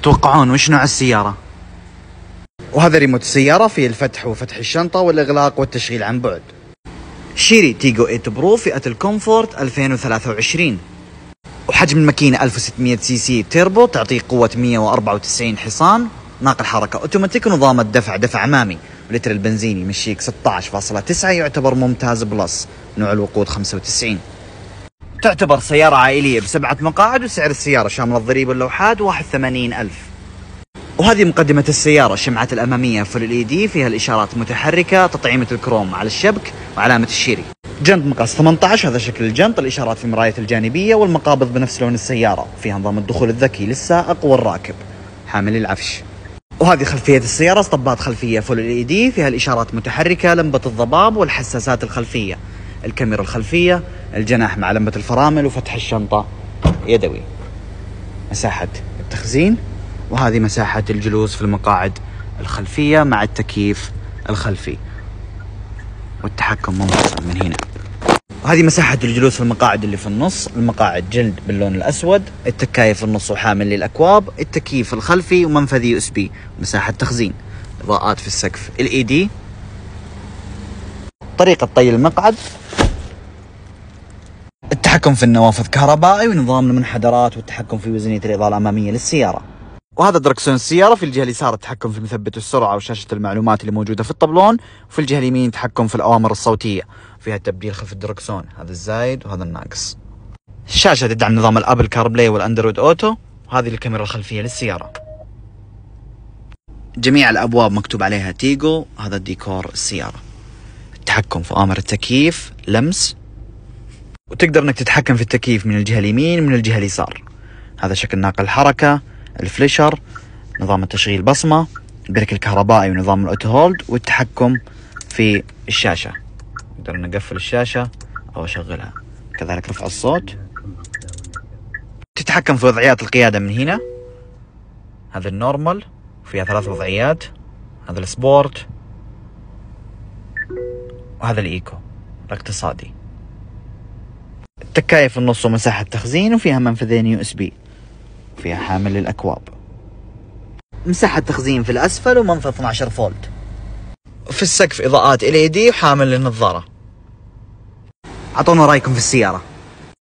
تتوقعون وش نوع السيارة؟ وهذا ريموت السيارة فيه الفتح وفتح الشنطة والإغلاق والتشغيل عن بعد. شيري تيجو 8 برو فئة الكومفورت 2023، وحجم الماكينة 1600 سي سي تيربو، تعطيك قوة 194 حصان، ناقل حركة اوتوماتيك، ونظام الدفع دفع امامي، ولتر البنزين يمشيك 16.9، يعتبر ممتاز بلس، نوع الوقود 95. تعتبر سيارة عائلية ب7 مقاعد، وسعر السيارة شامل الضريبة واللوحات 81,000. وهذه مقدمة السيارة. الشمعات الأمامية فل LED، فيها الإشارات متحركة، تطعيمة الكروم على الشبك وعلامة الشيري. جنط مقاس 18، هذا شكل الجنط، الإشارات في المراية الجانبية، والمقابض بنفس لون السيارة، فيها نظام الدخول الذكي للسائق والراكب حامل العفش. وهذه خلفية السيارة، اسطبات خلفية فل LED، فيها الإشارات متحركة، لمبة الضباب والحساسات الخلفية، الكاميرا الخلفية، الجناح مع لمبة الفرامل، وفتح الشنطة يدوي. مساحة التخزين، وهذه مساحة الجلوس في المقاعد الخلفية مع التكييف الخلفي، والتحكم منفصل من هنا. وهذه مساحة الجلوس في المقاعد اللي في النص، المقاعد جلد باللون الأسود، التكاية في النص وحامل للأكواب، التكييف الخلفي، ومنفذ USB، مساحة تخزين، إضاءات في السقف LED، طريقة طي المقعد، التحكم في النوافذ كهربائي، ونظام المنحدرات، والتحكم في وزنية الإضاءة الأمامية للسيارة. وهذا دركسون السيارة، في الجهة اليسار التحكم في مثبت السرعة وشاشة المعلومات اللي موجودة في الطبلون، وفي الجهة اليمين تحكم في الأوامر الصوتية، فيها تبديل خلف الدركسون، هذا الزايد وهذا الناقص. الشاشة تدعم نظام الأبل كاربلاي والأندرويد أوتو، وهذه الكاميرا الخلفية للسيارة. جميع الأبواب مكتوب عليها تيجو، هذا الديكور السيارة. التحكم في أوامر التكييف لمس، وتقدر انك تتحكم في التكييف من الجهة اليمين من الجهة اليسار. هذا شكل ناقل الحركة، الفليشر، نظام التشغيل بصمة، البريك الكهربائي، ونظام الاوتو هولد، والتحكم في الشاشة، نقدر نقفل الشاشة او اشغلها، كذلك رفع الصوت. تتحكم في وضعيات القيادة من هنا، هذا النورمال فيها 3 وضعيات، هذا السبورت، وهذا الايكو الاقتصادي. التكاية في النص ومساحة تخزين، وفيها منفذين USB، وفيها حامل للأكواب. مساحة تخزين في الأسفل، ومنفذ 12 فولت. في السقف إضاءات LED، وحامل للنظارة. أعطونا رأيكم في السيارة.